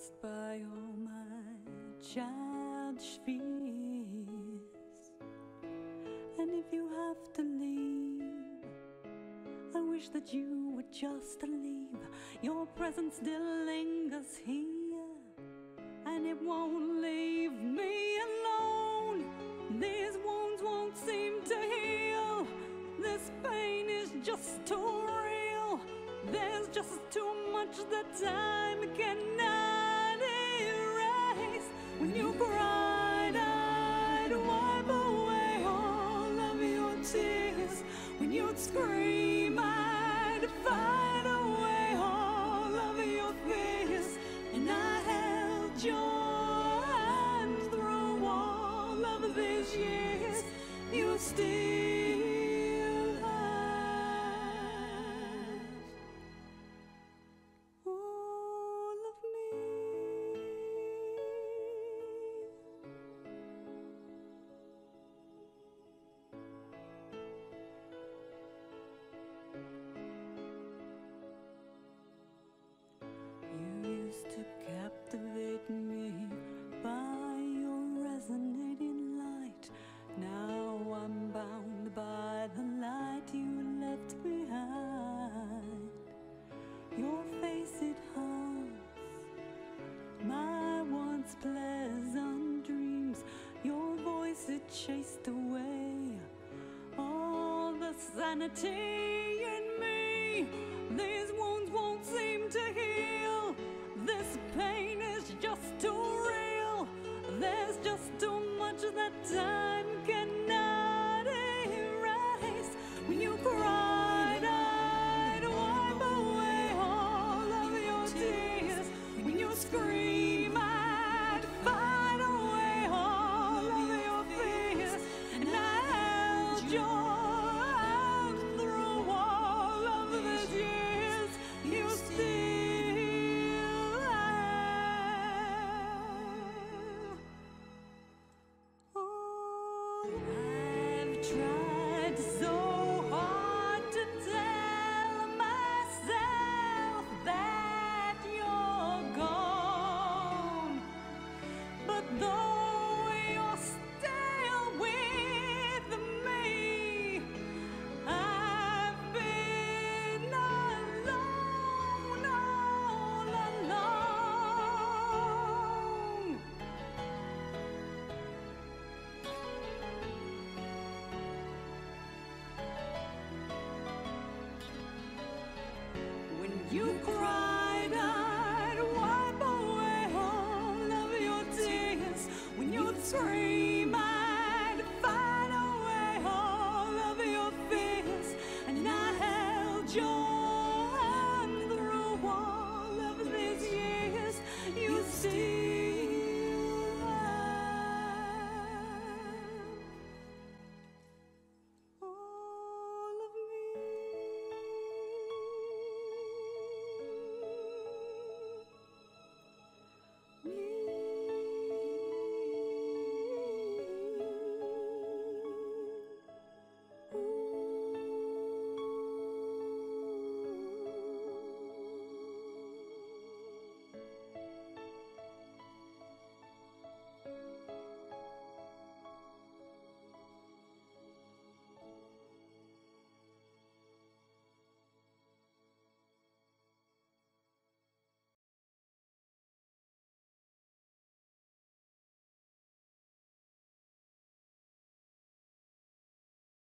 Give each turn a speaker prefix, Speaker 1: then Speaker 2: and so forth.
Speaker 1: erased by all my childish fears. And if you have to leave, I wish that you would just leave. Your presence still lingers here, and it won't leave me alone. These wounds won't seem to heal. This pain is just too real. There's just too much that time cannot erase. When you cried, I'd wipe away all of your tears. When you'd scream, I'd fight away all of your fears. And I held your hand through all of these years. You still have all of me. You used to captivate me by your resonating light. Now I'm bound by the light you left behind. Your face, it haunts my once pleasant dreams. Your voice, it chased away all the sanity in me. These wounds won't seem to heal. This pain is just too real. There's just too much that time cannot erase. When you cried, I'd wipe away all of your tears. When you scream, I'd fight away all of your fears. And I held your hand through all of these years. You still have. I've tried so hard to tell myself that you're gone, but though you're still with me, I've been alone all along. When you cry,